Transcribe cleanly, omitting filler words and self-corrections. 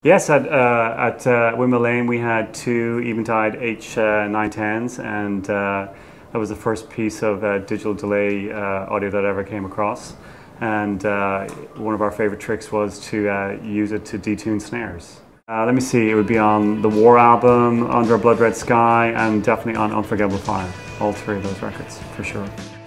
Yes, at Windmill Lane we had two Eventide H910s, and that was the first piece of digital delay audio that I ever came across. And one of our favorite tricks was to use it to detune snares. Let me see, it would be on the War album, Under a Blood Red Sky, and definitely on Unforgettable Fire. All three of those records, for sure.